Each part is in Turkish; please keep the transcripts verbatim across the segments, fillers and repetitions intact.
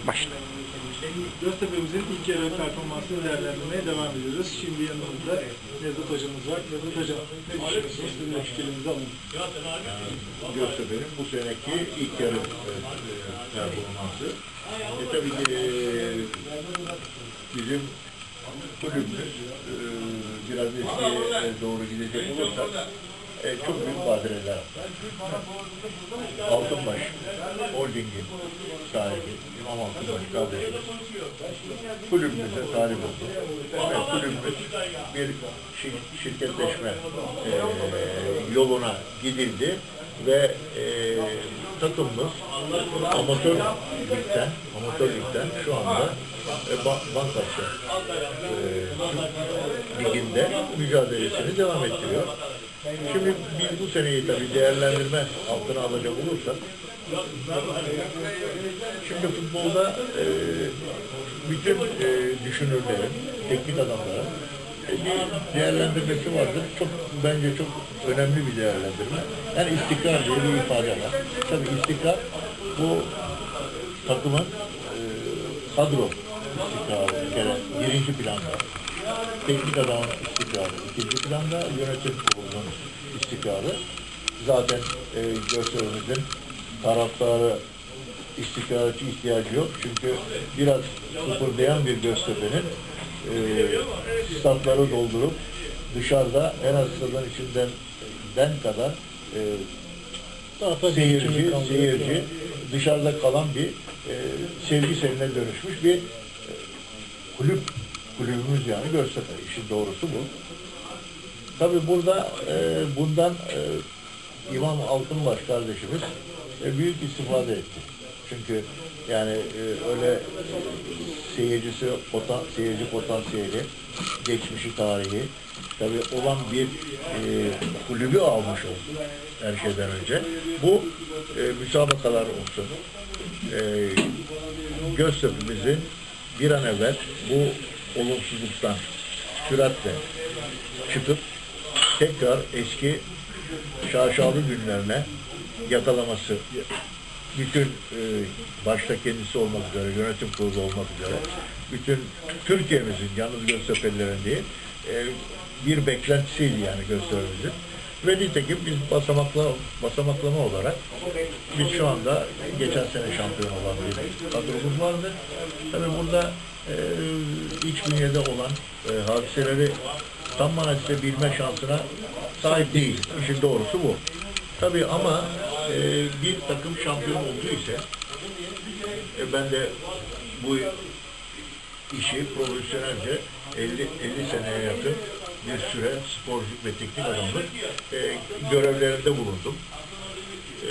Başla. Göztepe'mizin ilk yarı performansını değerlendirmeye devam ediyoruz. Şimdi yanımızda Nevzat Hocamız var. Nevzat Hocam, ne düşünüyorsunuz? Sizin de fikirlerinizi alalım. Göztepe'nin bu seneki ilk yarı e, performansı. E tabii ki e, bizim kulübümüz e, biraz eskiye doğru gidecek olursak e, çok büyük badireler. Altınbaş Holding'in sahibi İmam Altınbaş kardeşimiz kulübümüze talip oldu. Evet, kulübümüz bir şir- şirketleşme e, yoluna gidildi ve e, takımımız amatör ligden, amatör ligden şu anda e, ba Bankasya e, liginde mücadelesini devam ettiriyor. Şimdi biz bu seneyi tabii değerlendirme altına alacak olursak, şimdi futbolda e, bütün e, düşünürlerin, teknik adamların e, bir değerlendirmesi vardır. Çok bence çok önemli bir değerlendirme. Yani istikrar diye bir ifade var. Tabii istikrar bu takımın e, kadro istikrarı bir kere birinci planda. Teknik adamın istikrarı ikinci planda, yönetim kurulunun istikrarı. Zaten e, Göztepe'mizin taraftarı istikrara ihtiyacı yok. Çünkü biraz sıfırlayan bir Göztepe'nin e, statları doldurup dışarıda en az stadın içinden den kadar e, seyirci, seyirci dışarıda kalan bir e, sevgi seline dönüşmüş bir e, kulüp. Kulübümüz yani Göztepe. İşin doğrusu bu. Tabii burada e, bundan e, İmam Altınbaş kardeşimiz e, büyük istifade etti. Çünkü yani e, öyle seyircisi, potan, seyirci potansiyeli, geçmişi, tarihi tabii olan bir e, kulübü almış oldu her şeyden önce. Bu e, müsabakalar olsun. E, Göztepe'mizin bir an evvel bu olumsuzluktan süratle çıkıp tekrar eski şaşalı günlerine yakalaması, bütün e, başta kendisi olmak üzere, yönetim kurulu olmak üzere, bütün Türkiye'mizin, yalnız Göztepe'lilerin değil, e, bir beklentisiydi yani Göztepe'mizin. Ve nitekim biz basamakla, basamaklama olarak biz şu anda geçen sene şampiyon olan bir kadromuz vardı. Tabii burada e, iç bünyede olan e, hadiseleri tam manasıyla bilme şansına sahip değil. İşin doğrusu bu. Tabii ama e, bir takım şampiyon olduysa e, ben de bu işi profesyonelce elli, elli seneye yakın bir süre sporculuk ve teknik adamlık e, görevlerinde bulundum. E,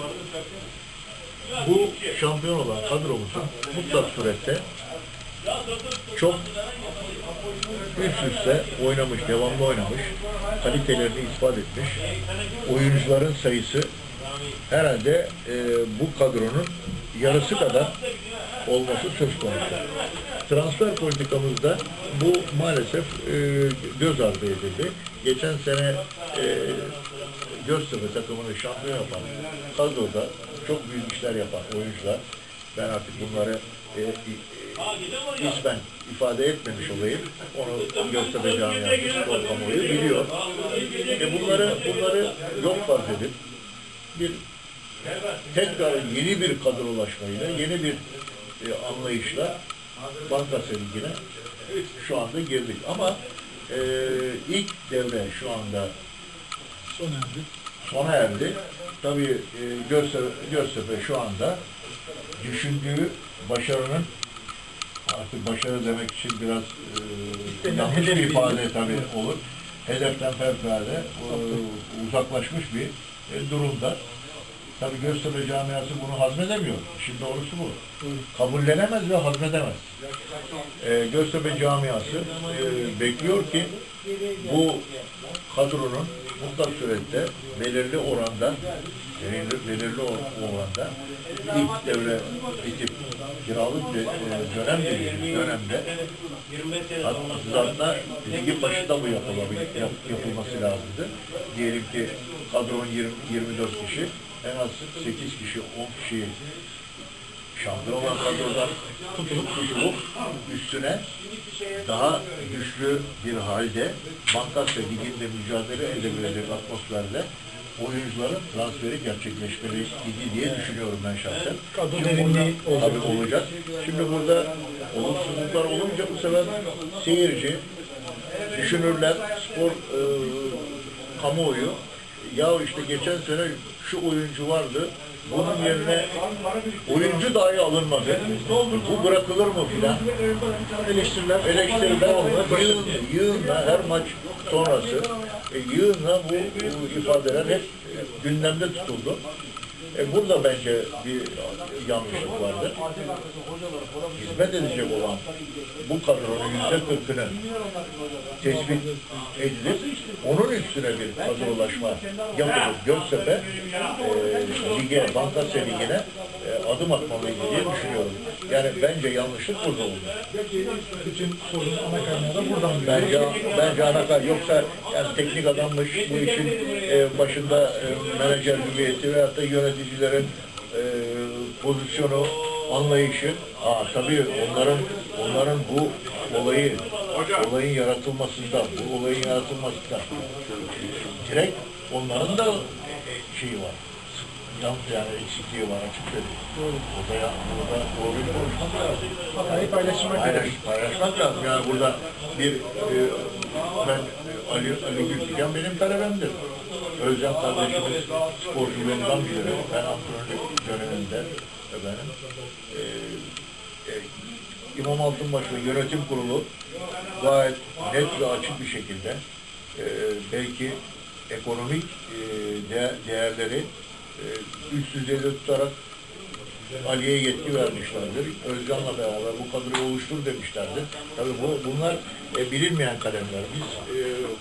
bu şampiyon olan kadromuzun mutlak surette çok üst üste oynamış, devamlı oynamış, kalitelerini ispat etmiş oyuncuların sayısı herhalde e, bu kadronun yarısı kadar olması söz konusu. Transfer politikamızda bu maalesef e, göz ardı edildi. Geçen sene e, Göztepe takımını şampiyon yapan kadroda çok büyük işler yapan oyuncular, ben artık bunları e, e, ismen ifade etmemiş olayım. Onu Göztepe camiası, spor kamuoyu biliyor. E bunları, bunları yok farz edip bir tekrar yeni bir kadrolaşmayla, yeni bir e, anlayışla Bankasya Ligi'ne şu anda girdik. Ama e, ilk devre şu anda Sona erdi. sona erdi. Tabii e, Göztepe, Göztepe şu anda düşündüğü başarının, artık başarı demek için biraz e, yanlış bir ifade tabii olur. Hedeften fevkalade e, uzaklaşmış bir e, durumda. Tabii Göztepe camiası bunu hazmedemiyor. Şimdi doğrusu bu. Kabullenemez ve hazmedemez. Ee, Göztepe camiası e, bekliyor ki bu kadronun mutlak surette belirli oranda belirli, belirli oranda ilk devre bitip kiralık bir e, dönem dediğimiz dönemde hatta ligin başında bu yapılabilir, yap, yapılması lazımdı. Diyelim ki kadron yirmi, yirmi dört kişi, en az sekiz kişi, on kişiyi şampiyon kadrodan tutulup tutulup üstüne daha güçlü bir halde Bankasya Ligi'nde mücadele edebilecek atmosferde oyuncuların transferi gerçekleşmeliydi diye düşünüyorum ben şahsen. Kadro derinliği tabii olacak. Şimdi burada olumsuzluklar olunca bu sefer seyirci, düşünürler, spor e, kamuoyu, ya işte geçen sene şu oyuncu vardı, bunun yerine oyuncu dahi alınmadı. Bu bırakılır mı filan? Eleştiriler, eleştiriler yığın, yığınla her maç sonrası e, yığınla bu, bu ifadeler hep gündemde tutuldu. E, burada bence bir yanlışlık vardı. Hizmet edecek olan bu kadronun yüzde kırkını tespit edilip onun üstüne bir kadrolaşma yapılıp Göztepe e, lige, Bankasya Ligi'ne e, adım atmalıydı diye düşünüyorum. Yani bence yanlışlık burada oldu. Bütün sorun ana kaynağı da buradan. Bence, bence ana kaynağı. Yoksa yani teknik adammış, bu işin e, başında e, menajer hüviyeti veyahut da yöneticilerin e, pozisyonu, anlayışı. Aa, tabii onların onların bu olayı, olayın yaratılmasında, bu olayın yaratılmasında direkt onların da şeyi var. Yan, yani eksikliği var açık söyleyeyim. Doğru. Orada, ya, orada doğruyu konuşmak lazım. Hatayı paylaşmak Paylaş, lazım. paylaşmak lazım. Yani burada bir e, ben Ali, Ali Gültiken benim talebemdir. Özcan kardeşimiz sporculuğundan biri. Ben antrenörlük döneminde efendim. E, e, İmam Altınbaşı Yönetim Kurulu gayet net ve açık bir şekilde e, belki ekonomik e, de, değerleri e, üst düzeyde tutarak Ali'ye yetki vermişlerdir. Özcan'la beraber bu kadroyu oluştur demişlerdir. Tabii bu, bunlar e, bilinmeyen kalemler. Biz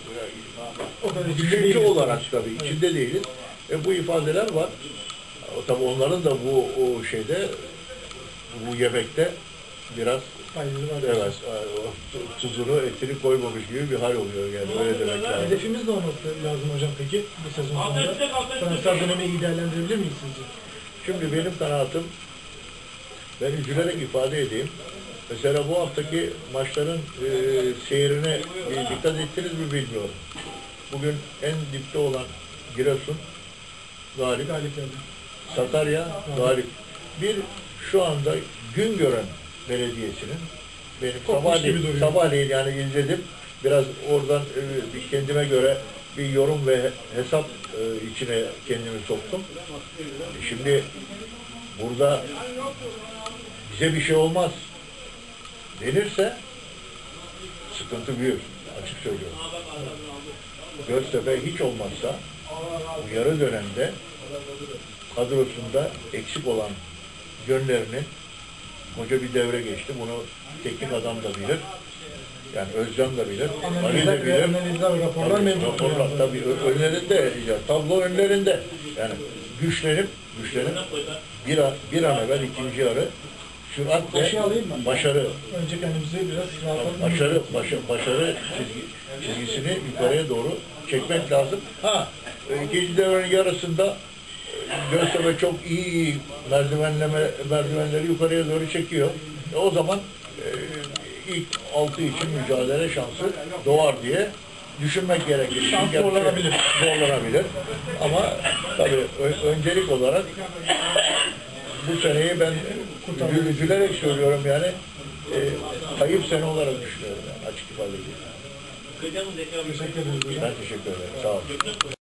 e, düşünce olarak tabii içinde değiliz. E, bu ifadeler var. O, tabii onların da bu o şeyde, bu yemekte biraz evet, tuzunu, etini koymamış gibi bir hal oluyor yani. Öyle demek lazım. Hedefimiz ne olması lazım hocam peki bu sezon sonunda? Transfer dönemi iyi değerlendirebilir miyiz sizce? Şimdi benim kanaatim, ben üzülerek ifade edeyim. Mesela bu haftaki maçların e, seyrine e, dikkat ettiniz mi bilmiyorum. Bugün en dipte olan Giresun galip, Galip geldi. Sakarya galip. Bir şu anda Güngören Belediyesi'nin benim Kopmuş gibi sabahleyin, duruyor. sabahleyin yani izledim. Biraz oradan e, bir kendime göre bir yorum ve hesap e, içine kendimi soktum. Şimdi burada bize bir şey olmaz denirse sıkıntı büyür. Açık söylüyorum. Göztepe hiç olmazsa bu yarı dönemde kadrosunda eksik olan yönlerini hoca bir devre geçti. Bunu teknik adam da bilir. Yani Özcan da bilir. Ali de bilir. Analizler, raporlar Tabii, mevcut. raporlar tabii ö- önlerinde, ya, tablo önlerinde. Yani güçlenip, güçlenip bir an, bir an evvel ikinci yarı süratle Başı alayım mı? başarı, Önce kendimizi biraz rahatlatalım. başarı, başarı, başarı çizgi, çizgisini yukarıya doğru çekmek lazım. Ha, e, ikinci devrenin yarısında e, Göztepe çok iyi, iyi merdivenleme, merdivenleri yukarıya doğru çekiyor. E, o zaman e, ilk altı için mücadele şansı doğar diye düşünmek gerekir. Şans Çünkü zorlanabilir. Zorlanabilir. Ama tabii ö- öncelik olarak bu seneyi ben üzü- üzülerek söylüyorum yani e, kayıp sene olarak düşünüyorum yani açık ifade edeyim. Teşekkür ederiz hocam. Ben teşekkür ederim. Sağ olun.